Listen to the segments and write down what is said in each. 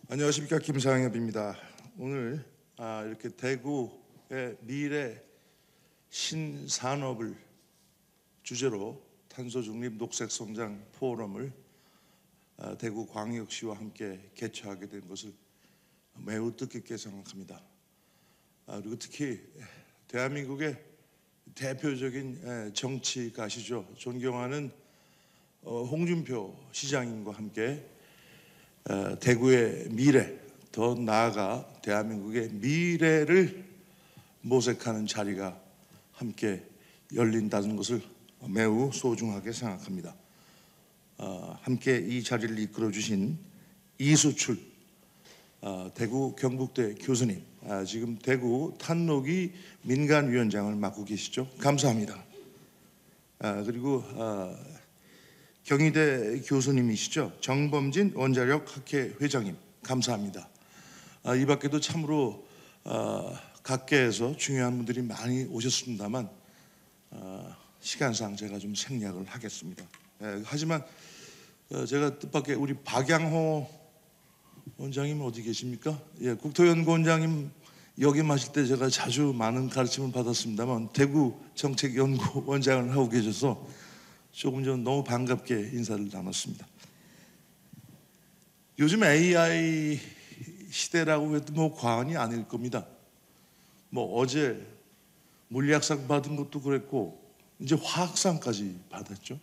안녕하십니까, 김상엽입니다. 오늘 이렇게 대구의 미래 신산업을 주제로 탄소중립 녹색성장 포럼을 대구광역시와 함께 개최하게 된 것을 매우 뜻깊게 생각합니다. 그리고 특히 대한민국의 대표적인 정치가시죠. 존경하는 홍준표 시장님과 함께 대구의 미래, 더 나아가 대한민국의 미래를 모색하는 자리가 함께 열린다는 것을 매우 소중하게 생각합니다. 함께 이 자리를 이끌어 주신 이수출 대구 경북대 교수님, 지금 대구 탄노기 민간위원장을 맡고 계시죠. 감사합니다. 그리고 경희대 교수님이시죠. 정범진 원자력학회 회장님, 감사합니다. 이 밖에도 참으로 각계에서 중요한 분들이 많이 오셨습니다만 시간상 제가 좀 생략을 하겠습니다. 하지만 제가 뜻밖의 우리 박양호 원장님 어디 계십니까? 국토연구원장님 역임하실 때 제가 자주 많은 가르침을 받았습니다만 대구 정책연구원장을 하고 계셔서 조금 전 너무 반갑게 인사를 나눴습니다. 요즘 AI 시대라고 해도 뭐 과언이 아닐 겁니다. 뭐 어제 물리학상 받은 것도 그랬고 이제 화학상까지 받았죠.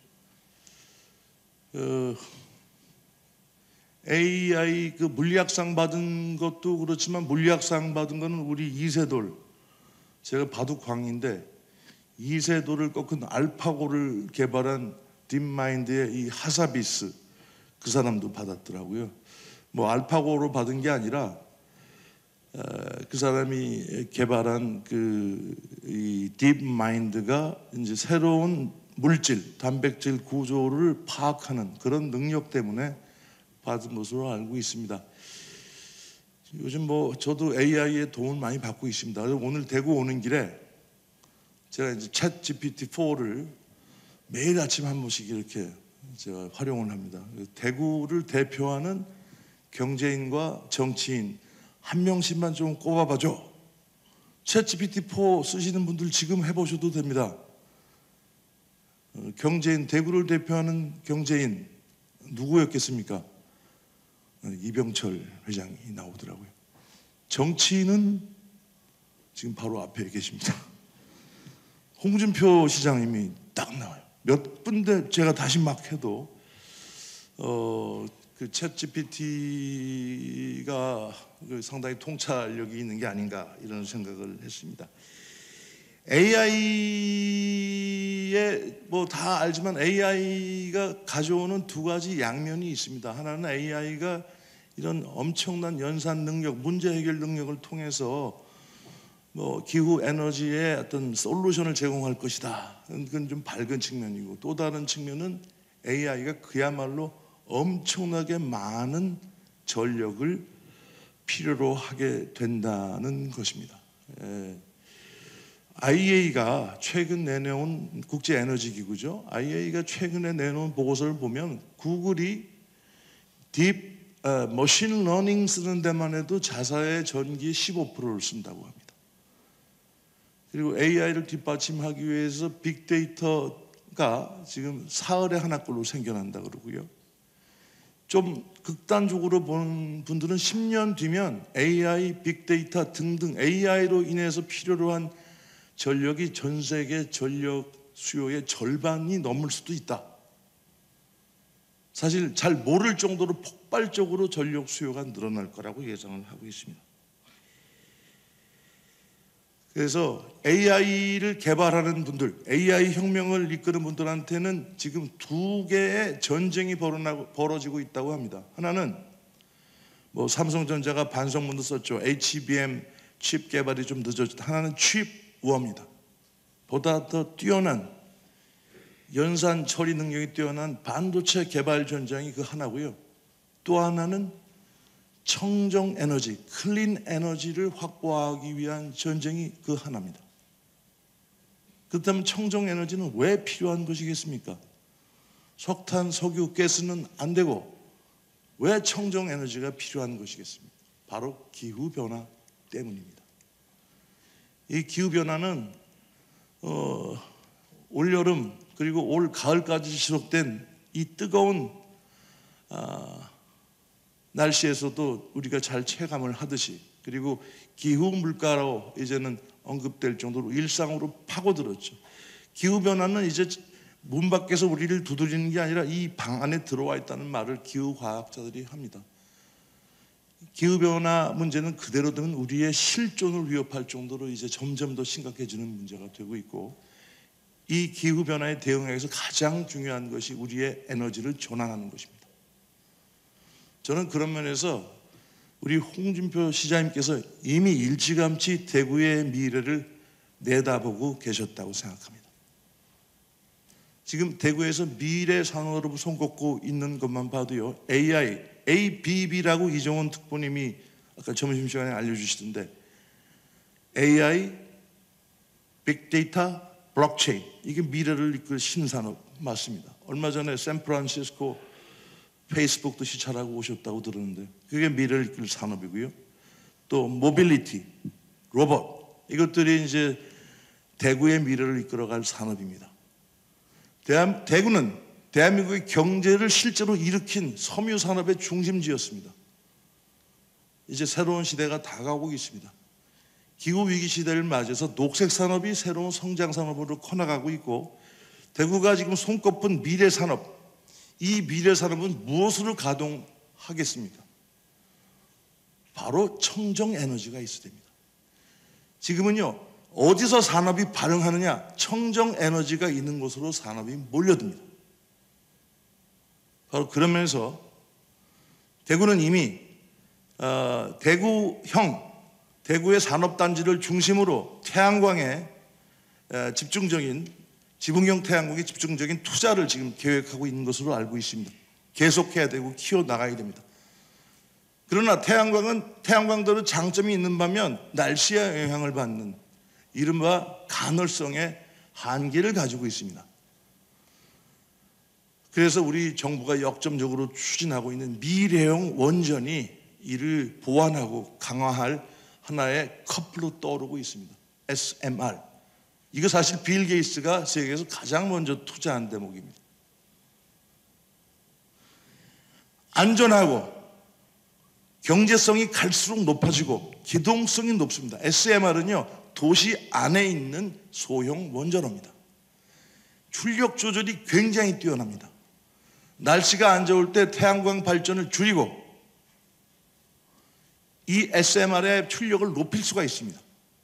AI 그 물리학상 받은 것도 그렇지만 물리학상 받은 거는 우리 이세돌, 제가 바둑광인데 이세돌을 꺾은 알파고를 개발한 딥마인드의 이 하사비스, 그 사람도 받았더라고요. 뭐 알파고로 받은 게 아니라 그 사람이 개발한 이 딥마인드가 이제 새로운 물질, 단백질 구조를 파악하는 그런 능력 때문에 받은 것으로 알고 있습니다. 요즘 뭐 저도 AI의 도움을 많이 받고 있습니다. 오늘 대구 오는 길에 제가 이제 챗 GPT-4를 매일 아침 한 번씩 이렇게 제가 활용을 합니다. 대구를 대표하는 경제인과 정치인 한 명씩만 좀 꼽아봐줘. 챗 GPT-4 쓰시는 분들 지금 해보셔도 됩니다. 경제인, 대구를 대표하는 경제인 누구였겠습니까? 이병철 회장이 나오더라고요. 정치인은 지금 바로 앞에 계십니다. 홍준표 시장님이 딱 나와요. 몇 분대 제가 다시 막 해도 그 챗GPT가 상당히 통찰력이 있는 게 아닌가 이런 생각을 했습니다. AI에 뭐 다 알지만 AI가 가져오는 두 가지 양면이 있습니다. 하나는 AI가 이런 엄청난 연산 능력, 문제 해결 능력을 통해서 뭐 기후 에너지의 어떤 솔루션을 제공할 것이다. 그건 좀 밝은 측면이고, 또 다른 측면은 AI가 그야말로 엄청나게 많은 전력을 필요로 하게 된다는 것입니다. IEA가 최근 내놓은 국제에너지기구죠. IEA가 최근에 내놓은 보고서를 보면 구글이 딥 머신 러닝 쓰는 데만 해도 자사의 전기의 15%를 쓴다고 합니다. 그리고 AI를 뒷받침하기 위해서 빅데이터가 지금 사흘에 하나꼴로 생겨난다 그러고요. 좀 극단적으로 보는 분들은 10년 뒤면 AI, 빅데이터 등등 AI로 인해서 필요로 한 전력이 전 세계 전력 수요의 절반이 넘을 수도 있다. 사실 잘 모를 정도로 폭발적으로 전력 수요가 늘어날 거라고 예상을 하고 있습니다. 그래서 AI를 개발하는 분들, AI 혁명을 이끄는 분들한테는 지금 두 개의 전쟁이 벌어지고 있다고 합니다. 하나는 뭐 삼성전자가 반성문도 썼죠. HBM 칩 개발이 좀 늦어졌다. 하나는 칩 워입니다. 보다 더 뛰어난 연산 처리 능력이 뛰어난 반도체 개발 전쟁이 그 하나고요. 또 하나는 청정 에너지, 클린 에너지를 확보하기 위한 전쟁이 그 하나입니다. 그렇다면 청정 에너지는 왜 필요한 것이겠습니까? 석탄, 석유, 가스는 안 되고 왜 청정 에너지가 필요한 것이겠습니까? 바로 기후변화 때문입니다. 이 기후변화는 올여름 그리고 올 가을까지 지속된 이 뜨거운 날씨에서도 우리가 잘 체감을 하듯이, 그리고 기후물가로 이제는 언급될 정도로 일상으로 파고들었죠. 기후변화는 이제 문 밖에서 우리를 두드리는 게 아니라 이 방 안에 들어와 있다는 말을 기후과학자들이 합니다. 기후변화 문제는 그대로 두면 우리의 실존을 위협할 정도로 이제 점점 더 심각해지는 문제가 되고 있고, 이 기후변화에 대응하기 위해서 가장 중요한 것이 우리의 에너지를 전환하는 것입니다. 저는 그런 면에서 우리 홍준표 시장님께서 이미 일찌감치 대구의 미래를 내다보고 계셨다고 생각합니다. 지금 대구에서 미래 산업으로 손꼽고 있는 것만 봐도요, AI, ABB라고 이종원 특보님이 아까 점심시간에 알려주시던데, AI, 빅데이터, 블록체인, 이게 미래를 이끌 신산업 맞습니다. 얼마 전에 샌프란시스코 페이스북도 시찰하고 오셨다고 들었는데, 그게 미래를 이끌 산업이고요. 또 모빌리티, 로봇, 이것들이 이제 대구의 미래를 이끌어갈 산업입니다. 대구는 대한민국의 경제를 실제로 일으킨 섬유 산업의 중심지였습니다. 이제 새로운 시대가 다가오고 있습니다. 기후 위기 시대를 맞이해서 녹색 산업이 새로운 성장 산업으로 커나가고 있고, 대구가 지금 손꼽은 미래 산업, 이 미래 산업은 무엇으로 가동하겠습니까? 바로 청정 에너지가 있어야 됩니다. 지금은요, 어디서 산업이 발흥하느냐? 청정 에너지가 있는 곳으로 산업이 몰려듭니다. 바로 그런 면에서 대구는 이미 대구의 산업단지를 중심으로 태양광에 집중적인, 지붕형 태양광에 집중적인 투자를 지금 계획하고 있는 것으로 알고 있습니다. 계속해야 되고 키워나가야 됩니다. 그러나 태양광대로 장점이 있는 반면 날씨에 영향을 받는 이른바 간헐성의 한계를 가지고 있습니다. 그래서 우리 정부가 역점적으로 추진하고 있는 미래형 원전이 이를 보완하고 강화할 하나의 커플로 떠오르고 있습니다. SMR. 이거 사실 빌 게이츠가 세계에서 가장 먼저 투자한 대목입니다. 안전하고 경제성이 갈수록 높아지고 기동성이 높습니다. SMR은요, 도시 안에 있는 소형 원전호입니다. 출력 조절이 굉장히 뛰어납니다. 날씨가 안 좋을 때 태양광 발전을 줄이고 이 SMR의 출력을 높일 수가 있습니다.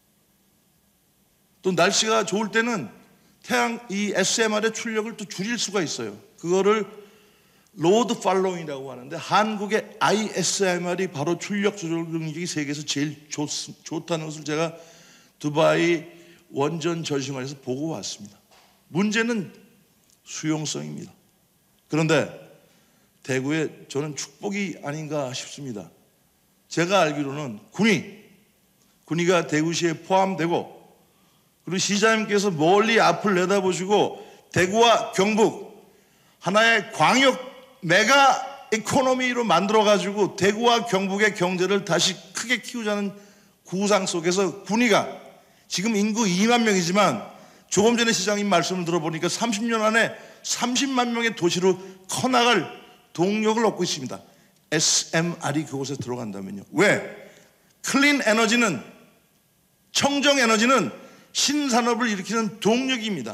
또 날씨가 좋을 때는 이 SMR의 출력을 또 줄일 수가 있어요. 그거를 로드 팔로잉이라고 하는데, 한국의 ISMR이 바로 출력 조절 능력이 세계에서 제일 좋다는 것을 제가 두바이 원전 전시관에서 보고 왔습니다. 문제는 수용성입니다. 그런데 대구에 저는 축복이 아닌가 싶습니다. 제가 알기로는 군위가 대구시에 포함되고, 그리고 시장님께서 멀리 앞을 내다보시고 대구와 경북 하나의 광역 메가 이코노미로 만들어가지고 대구와 경북의 경제를 다시 크게 키우자는 구상 속에서 군위가 지금 인구 2만 명이지만 조금 전에 시장님 말씀을 들어보니까 30년 안에 30만 명의 도시로 커나갈 동력을 얻고 있습니다. SMR이 그곳에 들어간다면요. 왜? 클린 에너지는, 청정 에너지는 신산업을 일으키는 동력입니다.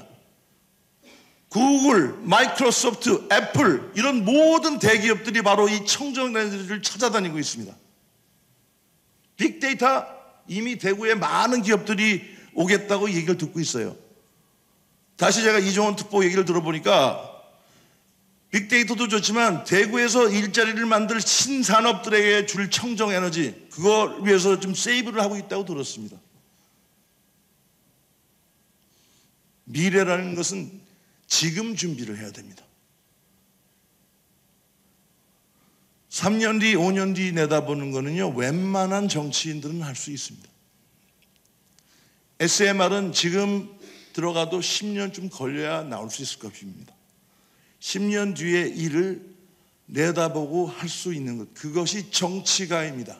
구글, 마이크로소프트, 애플, 이런 모든 대기업들이 바로 이 청정 에너지를 찾아다니고 있습니다. 빅데이터, 이미 대구에 많은 기업들이 오겠다고 얘기를 듣고 있어요. 다시 제가 이종원 특보 얘기를 들어보니까 빅데이터도 좋지만 대구에서 일자리를 만들 신산업들에게 줄 청정 에너지, 그걸 위해서 좀 세이브를 하고 있다고 들었습니다. 미래라는 것은 지금 준비를 해야 됩니다. 3년 뒤, 5년 뒤 내다보는 거는요, 웬만한 정치인들은 할 수 있습니다. SMR은 지금 들어가도 10년쯤 걸려야 나올 수 있을 것입니다. 10년 뒤의 일을 내다보고 할 수 있는 것, 그것이 정치가입니다.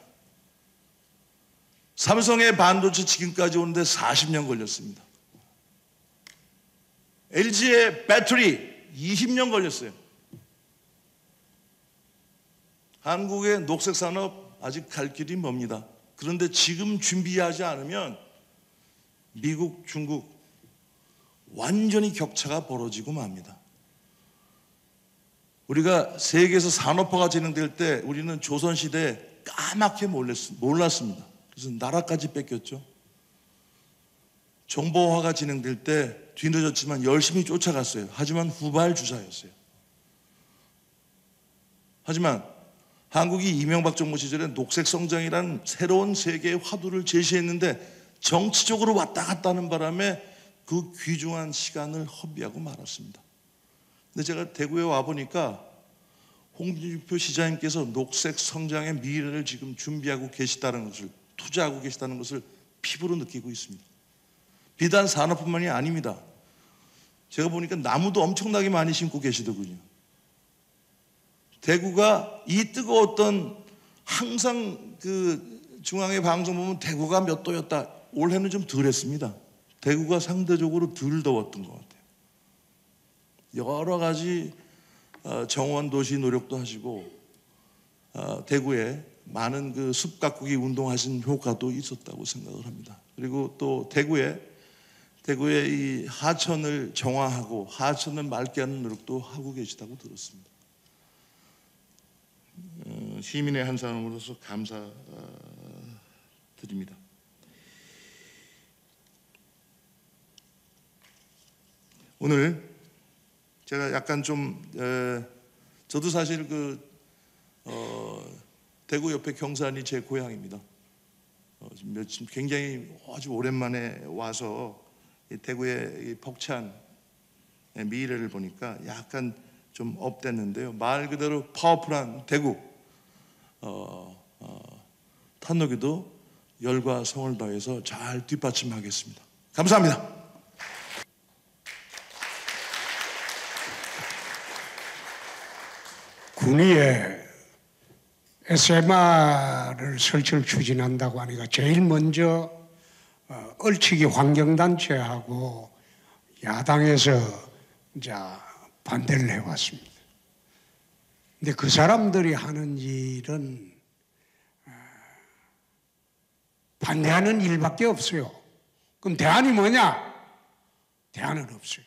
삼성의 반도체 지금까지 오는데 40년 걸렸습니다. LG의 배터리 20년 걸렸어요. 한국의 녹색 산업 아직 갈 길이 멉니다. 그런데 지금 준비하지 않으면 미국, 중국 완전히 격차가 벌어지고 맙니다. 우리가 세계에서 산업화가 진행될 때 우리는 조선시대에 까맣게 몰랐습니다. 그래서 나라까지 뺏겼죠. 정보화가 진행될 때 뒤늦었지만 열심히 쫓아갔어요. 하지만 후발주자였어요. 하지만 한국이 이명박 정부 시절에 녹색 성장이라는 새로운 세계의 화두를 제시했는데 정치적으로 왔다 갔다 하는 바람에 그 귀중한 시간을 허비하고 말았습니다. 근데 제가 대구에 와보니까 홍준표 시장님께서 녹색 성장의 미래를 지금 준비하고 계시다는 것을, 투자하고 계시다는 것을 피부로 느끼고 있습니다. 비단 산업뿐만이 아닙니다. 제가 보니까 나무도 엄청나게 많이 심고 계시더군요. 대구가 이 뜨거웠던, 항상 그 중앙의 방송 보면 대구가 몇 도였다. 올해는 좀 덜했습니다. 대구가 상대적으로 덜 더웠던 것 같아요. 여러 가지 정원 도시 노력도 하시고 대구에 많은 그 숲 가꾸기 운동하신 효과도 있었다고 생각을 합니다. 그리고 또 대구에 이 하천을 정화하고 하천을 맑게 하는 노력도 하고 계시다고 들었습니다. 시민의 한 사람으로서 감사드립니다. 오늘 제가 약간 좀 저도 사실 대구 옆에 경산이 제 고향입니다. 지금 굉장히 아주 오랜만에 와서 대구의 이 벅찬 미래를 보니까 약간 좀 업됐는데요. 말 그대로 파워풀한 대구, 탄노기도 열과 성을 다해서 잘 뒷받침하겠습니다. 감사합니다. 군위에 SMR을 설치를 추진한다고 하니까 제일 먼저 얼치기 환경단체하고 야당에서 이제 반대를 해왔습니다. 근데 그 사람들이 하는 일은 반대하는 일밖에 없어요. 그럼 대안이 뭐냐? 대안은 없어요.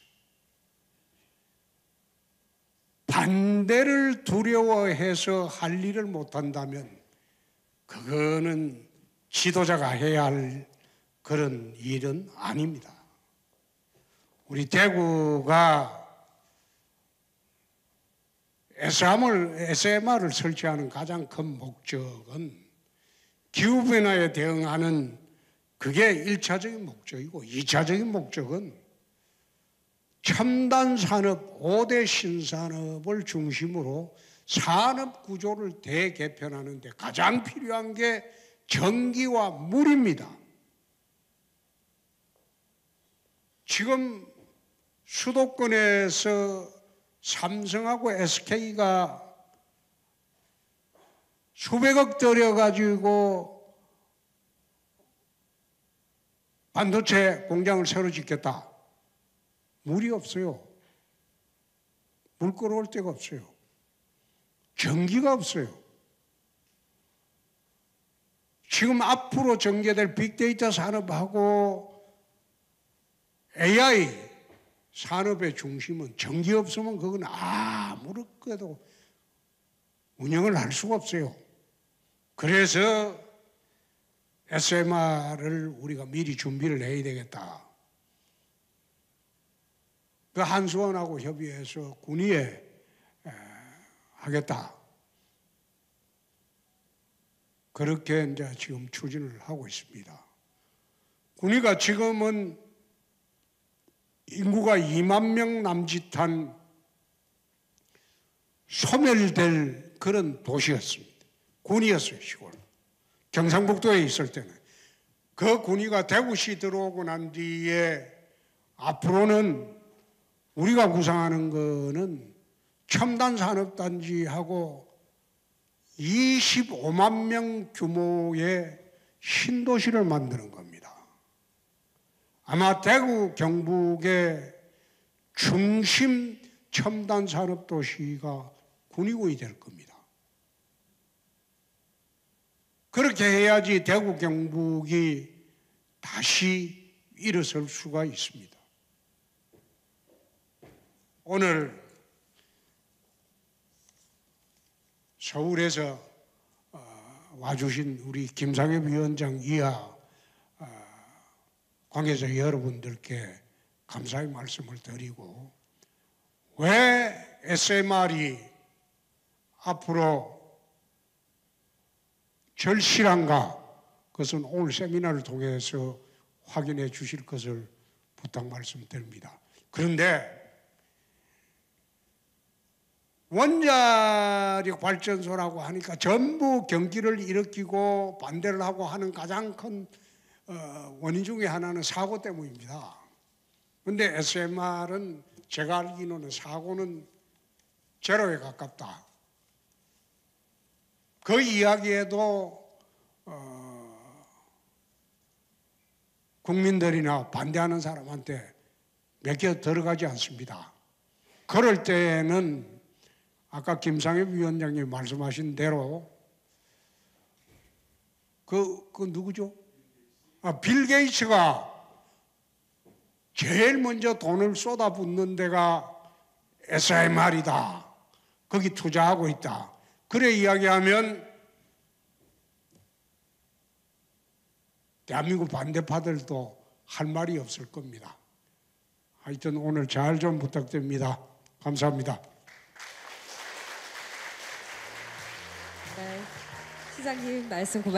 반대를 두려워해서 할 일을 못한다면 그거는 지도자가 해야 할 그런 일은 아닙니다. 우리 대구가 SMR을 설치하는 가장 큰 목적은 기후변화에 대응하는 그게 1차적인 목적이고 2차적인 목적은 첨단 산업, 5대 신산업을 중심으로 산업 구조를 대개편하는 데 가장 필요한 게 전기와 물입니다. 지금 수도권에서 삼성하고 SK가 수백억 들여가지고 반도체 공장을 새로 짓겠다. 물이 없어요. 물 끌어올 데가 없어요. 전기가 없어요. 지금 앞으로 전개될 빅데이터 산업하고 AI 산업의 중심은 전기 없으면 그건 아무렇게도 운영을 할 수가 없어요. 그래서 SMR을 우리가 미리 준비를 해야 되겠다. 그 한수원하고 협의해서 군위에 하겠다. 그렇게 이제 지금 추진을 하고 있습니다. 군위가 지금은 인구가 2만 명 남짓한 소멸될 그런 도시였습니다. 군이었어요, 시골. 경상북도에 있을 때는. 그 군위가 대구시 들어오고 난 뒤에 앞으로는 우리가 구상하는 거는 첨단산업단지하고 25만 명 규모의 신도시를 만드는 겁니다. 아마 대구 경북의 중심 첨단산업도시가 군위군이 될 겁니다. 그렇게 해야지 대구 경북이 다시 일어설 수가 있습니다. 오늘 서울에서 와주신 우리 김상엽 위원장 이하 관계자 여러분들께 감사의 말씀을 드리고, 왜 SMR이 앞으로 절실한가, 그것은 오늘 세미나를 통해서 확인해 주실 것을 부탁 말씀드립니다. 그런데 원자력 발전소라고 하니까 전부 경기를 일으키고 반대를 하고 하는 가장 큰 원인 중에 하나는 사고 때문입니다. 그런데 SMR은 제가 알기로는 사고는 제로에 가깝다. 그 이야기에도 국민들이나 반대하는 사람한테 먹혀 들어가지 않습니다. 그럴 때에는 아까 김상엽 위원장님 말씀하신 대로 그 누구죠? 빌 게이츠가 제일 먼저 돈을 쏟아붓는 데가 SMR이다. 거기 투자하고 있다. 그래 이야기하면 대한민국 반대파들도 할 말이 없을 겁니다. 하여튼 오늘 잘 좀 부탁드립니다. 감사합니다. 네, 시장님 말씀 고맙습니다.